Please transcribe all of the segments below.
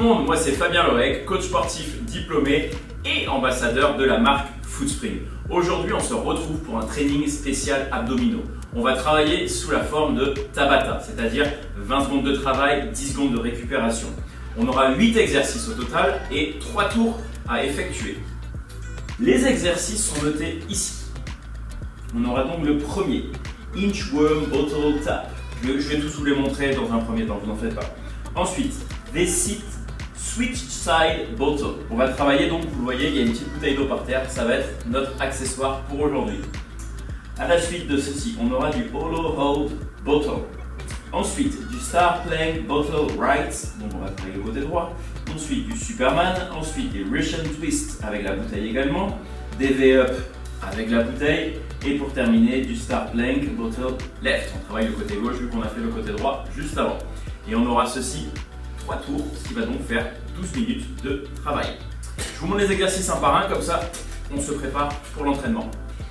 monde, moi c'est Fabien Lorec, coach sportif diplômé et ambassadeur de la marque Foodspring. Aujourd'hui on se retrouve pour un training spécial abdominaux. On va travailler sous la forme de Tabata, c'est-à-dire 20 secondes de travail, 10 secondes de récupération. On aura 8 exercices au total et 3 tours à effectuer. Les exercices sont notés ici. On aura donc le premier, Inchworm Bottle Tap. Je vais tous vous les montrer dans un premier temps, vous n'en faites pas. Ensuite, V-Sit Switch Side Bottle. On va travailler donc, vous le voyez, il y a une petite bouteille d'eau par terre, ça va être notre accessoire pour aujourd'hui. À la suite de ceci, on aura du Hollow Hold Bottle. Ensuite, du Star Plank Bottle Right, donc on va travailler le côté droit. Ensuite, du Superman. Ensuite, des Russian Twist avec la bouteille également. Des V-Up avec la bouteille. Et pour terminer, du Star Plank Bottle Left. On travaille le côté gauche vu qu'on a fait le côté droit juste avant. Et on aura ceci, 3 tours, ce qui va donc faire 12 minutes de travail. Je vous montre les exercices un par un, comme ça on se prépare pour l'entraînement.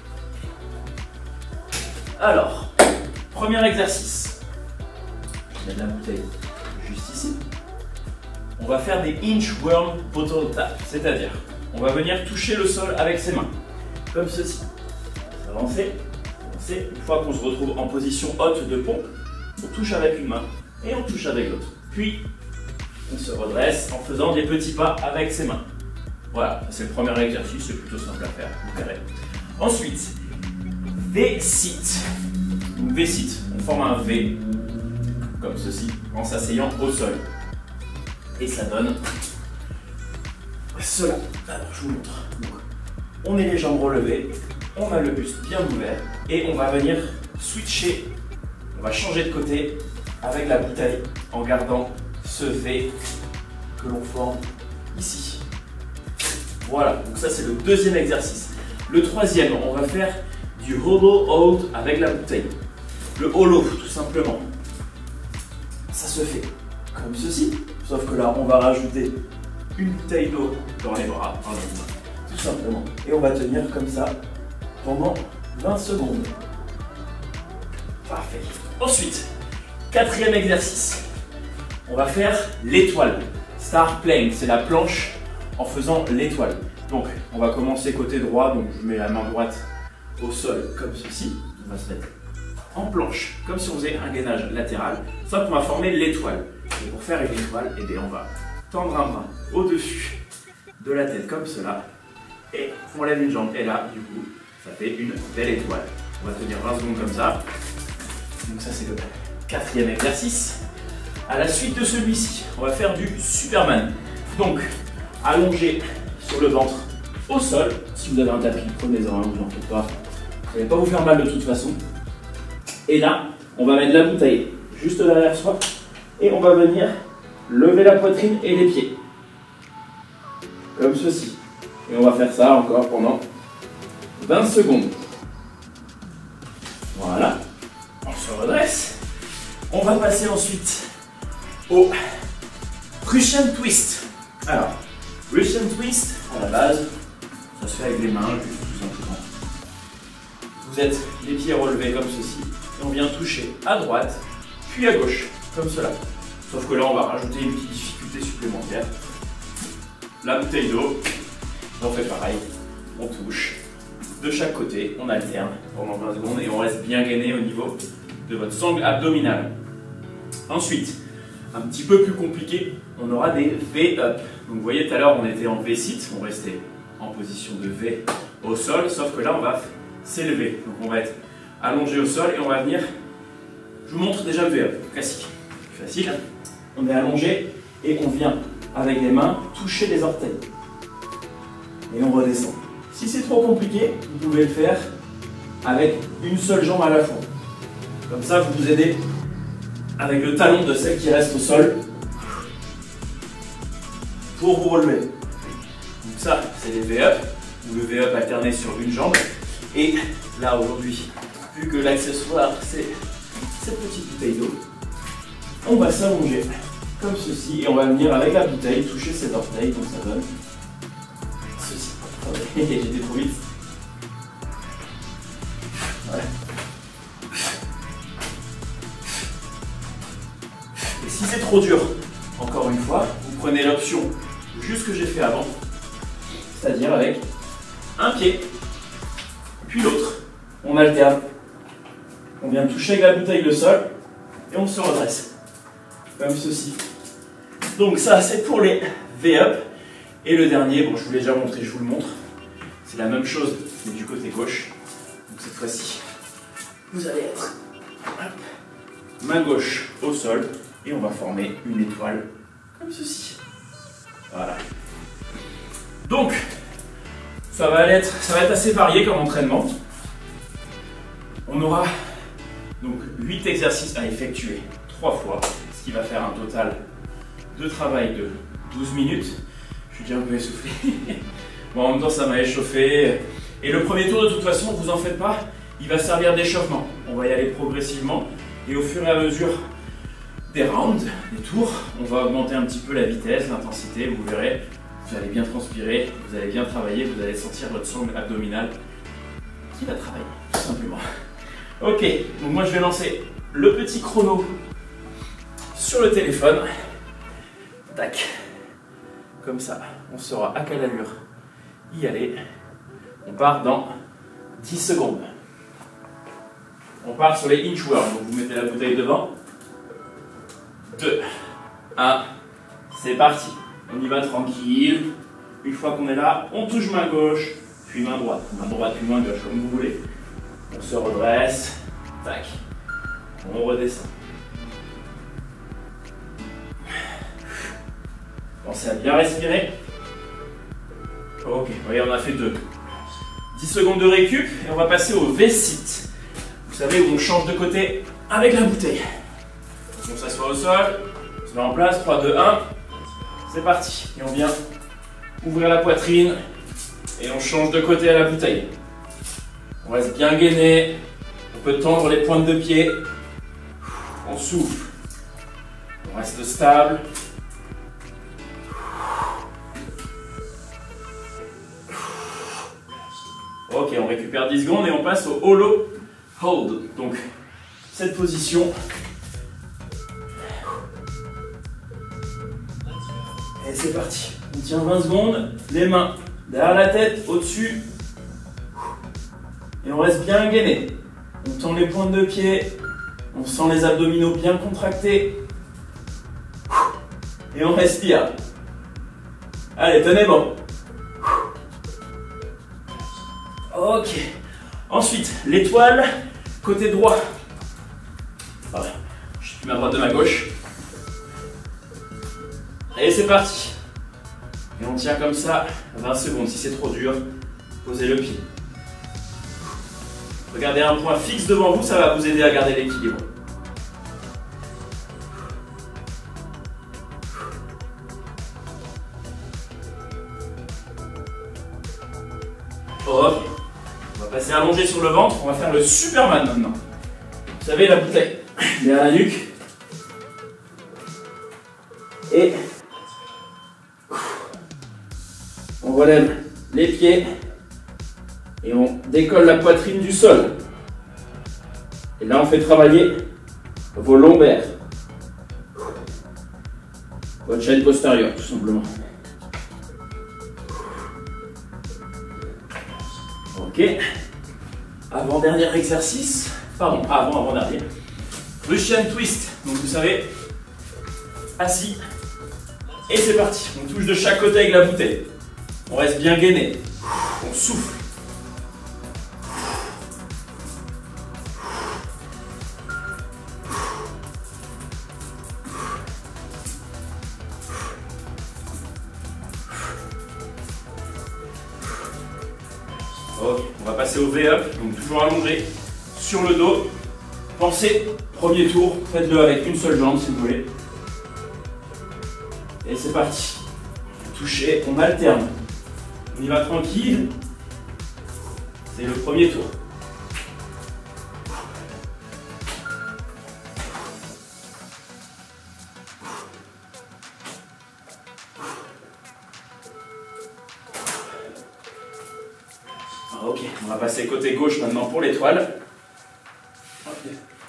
Alors, premier exercice. Je mets de la bouteille juste ici. On va faire des Inchworm Bottle Tap, c'est-à-dire on va venir toucher le sol avec ses mains, comme ceci. Avancer, avancer. Une fois qu'on se retrouve en position haute de pompe, on touche avec une main et on touche avec l'autre. Puis, on se redresse en faisant des petits pas avec ses mains. Voilà, c'est le premier exercice, c'est plutôt simple à faire, vous verrez. Ensuite, V-Sit. V-Sit, on forme un V, comme ceci, en s'asseyant au sol. Et ça donne cela. Alors, je vous montre. Donc, on est les jambes relevées, on a le buste bien ouvert et on va venir switcher. On va changer de côté avec la bouteille en gardant ce V que l'on forme ici. Voilà, donc ça c'est le deuxième exercice. Le troisième, on va faire du Hollow Hold avec la bouteille. Le hollow, tout simplement. Ça se fait comme ceci, sauf que là on va rajouter une bouteille d'eau dans les bras, tout simplement. Et on va tenir comme ça pendant 20 secondes. Parfait. Ensuite, quatrième exercice. On va faire l'étoile. Star Plank, c'est la planche en faisant l'étoile. Donc, on va commencer côté droit. Donc, je mets la main droite au sol comme ceci. On va se mettre en planche, comme si on faisait un gainage latéral. Sauf qu'on va former l'étoile. Et pour faire une étoile, eh bien, on va tendre un bras au-dessus de la tête comme cela. Et on lève une jambe. Et là, du coup, ça fait une belle étoile. On va tenir 20 secondes comme ça. Donc ça, c'est le quatrième exercice. À la suite de celui-ci, on va faire du Superman. Donc, allongé sur le ventre au sol. Si vous avez un tapis, prenez-en un, vous n'en faites pas. Vous n'allez pas vous faire mal de toute façon. Et là, on va mettre la bouteille juste derrière soi. Et on va venir lever la poitrine et les pieds. Comme ceci. Et on va faire ça encore pendant 20 secondes. Voilà. On se redresse. On va passer ensuite au Russian Twist. Alors, Russian Twist, à la base, ça se fait avec les mains, juste tout simplement. Vous êtes les pieds relevés comme ceci. Et on vient toucher à droite, puis à gauche, comme cela. Sauf que là, on va rajouter une petite difficulté supplémentaire. La bouteille d'eau, on fait pareil. On touche de chaque côté, on alterne pendant 20 secondes et on reste bien gainé au niveau de votre sangle abdominale. Ensuite, un petit peu plus compliqué, on aura des V-Up. Donc vous voyez tout à l'heure on était en V-Sit, on restait en position de V au sol, sauf que là on va s'élever. Donc on va être allongé au sol et on va venir, je vous montre déjà le V-Up, classique, facile. On est allongé et on vient avec les mains toucher les orteils. Et on redescend. Si c'est trop compliqué, vous pouvez le faire avec une seule jambe à la fois. Comme ça, vous vous aidez avec le talon de celle qui reste au sol pour vous relever. Donc ça, c'est les V-Up, ou le V-Up alterné sur une jambe. Et là, aujourd'hui, vu que l'accessoire, c'est cette petite bouteille d'eau, on va s'allonger comme ceci et on va venir avec la bouteille toucher ses orteils, donc ça donne ceci. J'étais trop vite. Voilà. Et si c'est trop dur, encore une fois, vous prenez l'option juste que j'ai fait avant, c'est-à-dire avec un pied, puis l'autre. On alterne. On vient toucher avec la bouteille le sol et on se redresse. Comme ceci. Donc ça, c'est pour les V-up. Et le dernier, bon, je vous l'ai déjà montré, je vous le montre. C'est la même chose, mais du côté gauche. Donc cette fois-ci, vous allez être main gauche au sol et on va former une étoile comme ceci. Voilà. Donc, ça va être assez varié comme entraînement. On aura donc 8 exercices à effectuer 3 fois, ce qui va faire un total de travail de 12 minutes. Je suis déjà un peu essoufflé. Bon, en même temps, ça m'a échauffé. Et le premier tour, de toute façon, vous en faites pas, il va servir d'échauffement. On va y aller progressivement et au fur et à mesure des rounds, des tours, on va augmenter un petit peu la vitesse, l'intensité, vous verrez. Vous allez bien transpirer, vous allez bien travailler, vous allez sentir votre sangle abdominale qui va travailler, tout simplement. Ok, donc moi je vais lancer le petit chrono sur le téléphone. Tac. Comme ça, on saura à quelle allure y aller. On part dans 10 secondes. On part sur les inchworms, donc vous mettez la bouteille devant. 2, 1, c'est parti. On y va tranquille. Une fois qu'on est là, on touche main gauche, puis main droite. Main droite, puis main gauche, comme vous voulez. On se redresse. Tac. On redescend. Pensez à bien respirer. Ok, voyez, on a fait 2. 10 secondes de récup et on va passer au V-sit. Vous savez où on change de côté avec la bouteille. On s'assoit au sol, on se met en place, 3, 2, 1. C'est parti. Et on vient ouvrir la poitrine et on change de côté à la bouteille. On reste bien gainé. On peut tendre les pointes de pied. On souffle. On reste stable. Ok, on récupère 10 secondes et on passe au hollow hold. Donc, cette position. Et c'est parti. On tient 20 secondes. Les mains derrière la tête, au-dessus. Et on reste bien gainé. On tend les pointes de pied. On sent les abdominaux bien contractés. Et on respire. Allez, tenez bon. Ok. Ensuite, l'étoile, côté droit. Voilà. Je suis ma droite de ma gauche. Et c'est parti. Et on tient comme ça 20 secondes. Si c'est trop dur, posez le pied. Regardez un point fixe devant vous, ça va vous aider à garder l'équilibre. Ok. On va passer allongé sur le ventre. On va faire le Superman maintenant. Vous savez, la bouteille derrière la nuque. Et on relève les pieds et on décolle la poitrine du sol. Et là, on fait travailler vos lombaires, votre chaîne postérieure, tout simplement. Ok. Avant-dernier exercice. Pardon, avant-dernier. Russian twist. Donc, vous savez, assis. Et c'est parti. On touche de chaque côté avec la bouteille. On reste bien gainé. On souffle. Ok, on va passer au V-up, donc toujours allongé sur le dos. Pensez, premier tour, faites-le avec une seule jambe si vous voulez. Et c'est parti. Touchez, on alterne. On y va tranquille. C'est le premier tour. Ok, on va passer côté gauche maintenant pour l'étoile.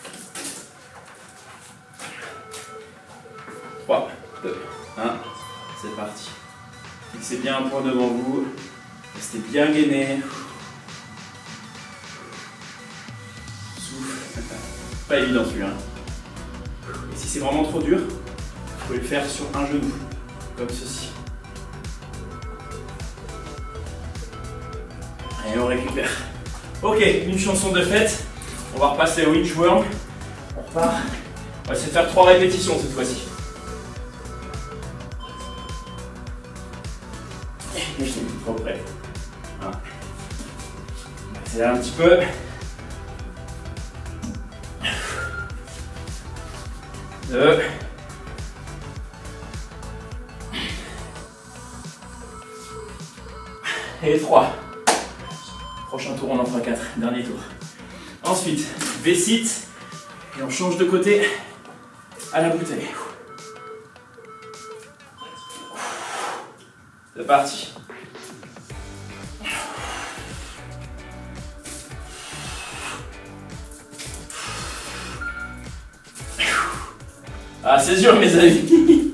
3, 2, 1. C'est parti. Fixez bien un point devant vous. Restez bien gainé. Souffle. Pas évident celui-là. Et si c'est vraiment trop dur, vous pouvez le faire sur un genou, comme ceci. Et on récupère. Ok, une chanson de fête. On va repasser au inchworm. On repart. On va essayer de faire 3 répétitions cette fois-ci. Je suis plus trop près. Voilà. On va accélérer un petit peu. Deux. Et 3. Prochain tour, on en fera 4. Dernier tour. Ensuite, V-sit. Et on change de côté à la bouteille. C'est parti. Ah, c'est dur, mes amis.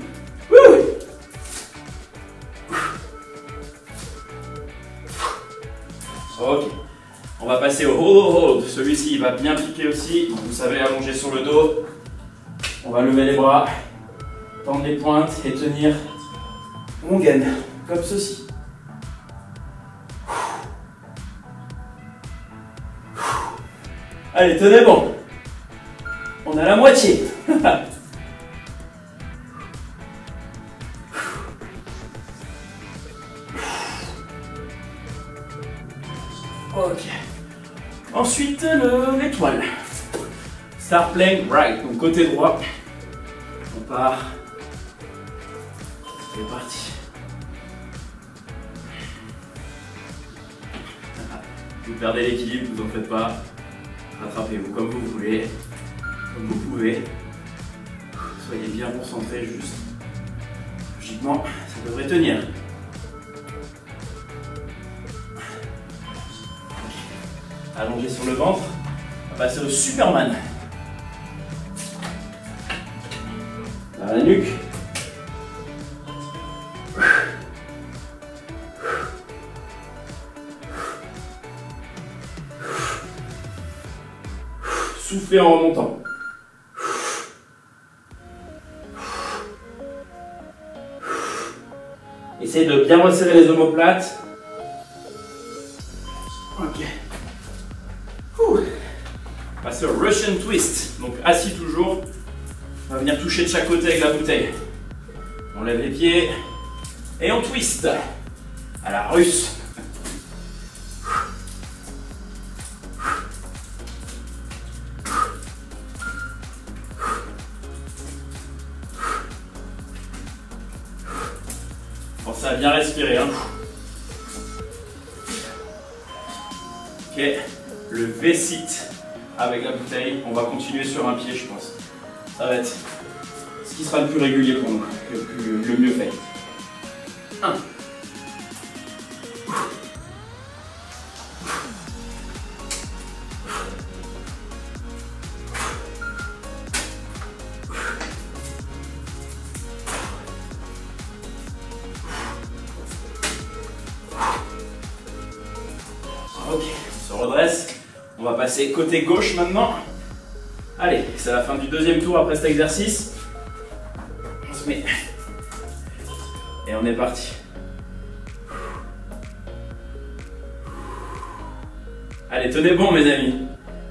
Ok. On va passer au hold. Celui-ci, il va bien piquer aussi. Donc, vous savez, allonger sur le dos. On va lever les bras, tendre les pointes et tenir mon gaine, comme ceci. Allez, tenez bon. On a la moitié. Ok. Ensuite, l'étoile. Start playing right, donc côté droit. On part. C'est parti. Vous perdez l'équilibre, vous en faites pas. Rattrapez-vous comme vous voulez, comme vous pouvez. Soyez bien concentrés juste. Logiquement, ça devrait tenir. Allongé sur le ventre. On va passer au Superman. Dans la nuque. Soufflez en remontant. Essayez de bien resserrer les omoplates. Ok. Passer au Russian twist. Donc assis toujours. On va venir toucher de chaque côté avec la bouteille. On lève les pieds et on twist. À la russe. Pensez à bien respirer. Hein. Ok. Le V-sit avec la bouteille. On va continuer sur un pied, je pense. Ça va être ce qui sera le plus régulier pour nous, le mieux fait. 1. Ok, on se redresse. On va passer côté gauche maintenant. Allez, c'est la fin du deuxième tour après cet exercice. On se met. Et on est parti. Allez, tenez bon mes amis.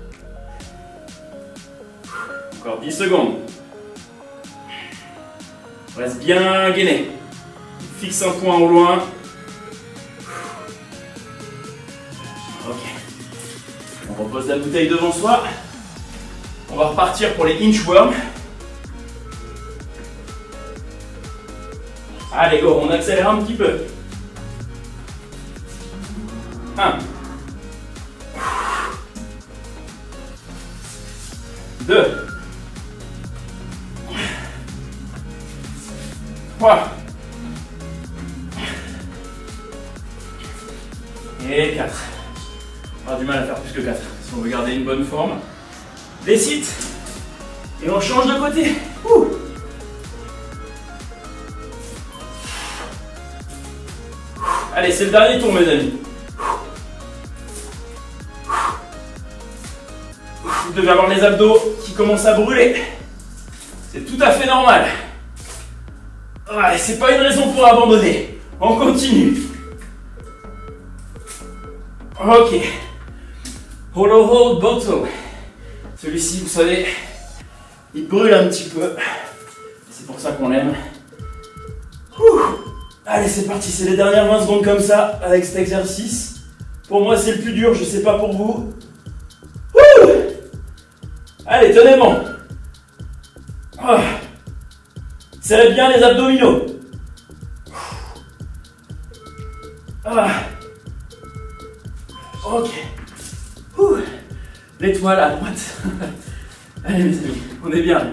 Encore 10 secondes. On reste bien gainé. Fixe un point au loin. Ok. On repose la bouteille devant soi. On va repartir pour les inchworms. Allez, go, on accélère un petit peu. 1. 2. 3. Et 4. On aura du mal à faire plus que 4 si on veut garder une bonne forme. V-sit. Et on change de côté. Allez, c'est le dernier tour, mes amis. Vous devez avoir les abdos qui commencent à brûler. C'est tout à fait normal. Ouais, c'est pas une raison pour abandonner. On continue. Ok. Hollow hold bottom. Celui-ci, vous savez, il brûle un petit peu. C'est pour ça qu'on l'aime. Allez, c'est parti. C'est les dernières 20 secondes comme ça avec cet exercice. Pour moi, c'est le plus dur. Je sais pas pour vous. Allez, tenez bon. Serrez bien les abdominaux. Ok. L'étoile à droite. Allez mes amis, on est bien.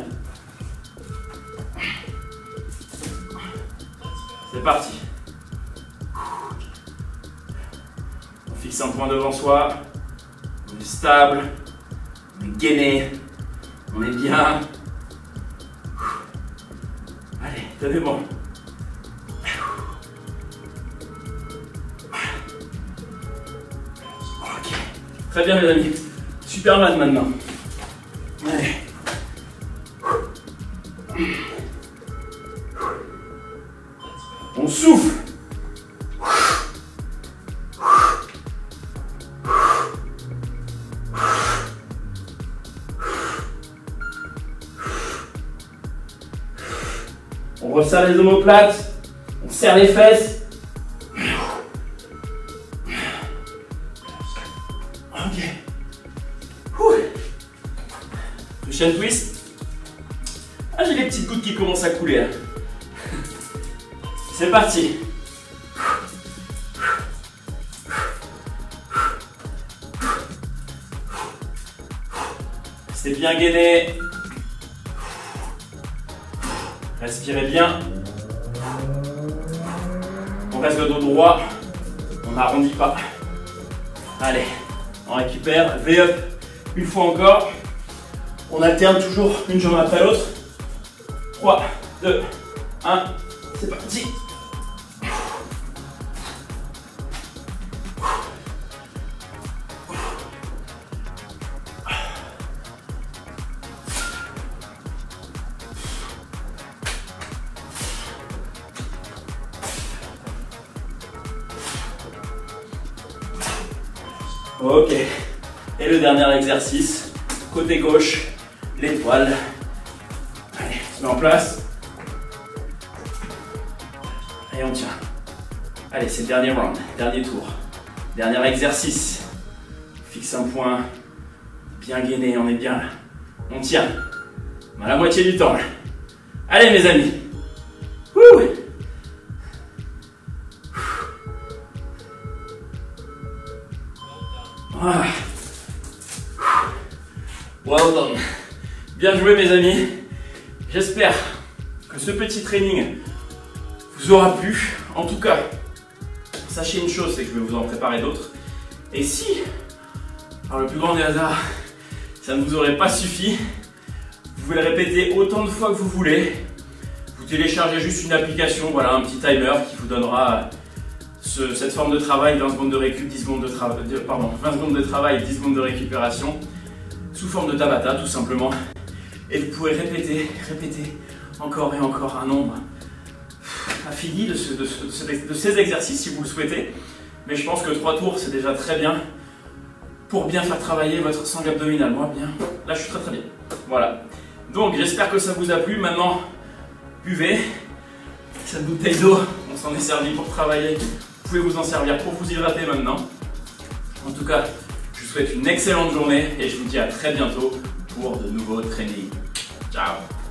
C'est parti. On fixe un point devant soi. On est stable. On est gainé. On est bien. Allez, tenez bon. Ok. Très bien mes amis. Superman maintenant. Allez. On souffle. On resserre les omoplates. On serre les fesses. Chin twist. Ah, j'ai les petites gouttes qui commencent à couler. Hein. C'est parti. Restez bien gainé. Respirez bien. On reste le dos droit. On n'arrondit pas. Allez, on récupère. V-up une fois encore. On alterne toujours une jambe après l'autre. 3, 2, 1, c'est parti. Ok. Et le dernier exercice, côté gauche. L'étoile. Allez, on se met en place. Et on tient. Allez, c'est le dernier round, dernier tour. Dernier exercice. Fixe un point. Bien gainé, on est bien là. On tient. On a la moitié du temps là. Allez mes amis. Wouh. Ah. Well done. Bien joué mes amis, j'espère que ce petit training vous aura plu. En tout cas, sachez une chose, c'est que je vais vous en préparer d'autres. Et si, par le plus grand des hasards, ça ne vous aurait pas suffi, vous pouvez le répéter autant de fois que vous voulez. Vous téléchargez juste une application, voilà, un petit timer qui vous donnera cette forme de travail, 20 secondes de récup, 10 secondes de travail, 20 secondes de travail, 10 secondes de récupération, sous forme de Tabata tout simplement. Et vous pouvez répéter encore et encore un nombre infini de ces exercices si vous le souhaitez. Mais je pense que 3 tours c'est déjà très bien pour bien faire travailler votre sangle abdominale. Moi bien, là je suis très bien. Voilà. Donc j'espère que ça vous a plu. Maintenant, buvez cette bouteille d'eau. On s'en est servi pour travailler. Vous pouvez vous en servir pour vous hydrater maintenant. En tout cas, je vous souhaite une excellente journée et je vous dis à très bientôt pour de nouveaux trainings. Ciao!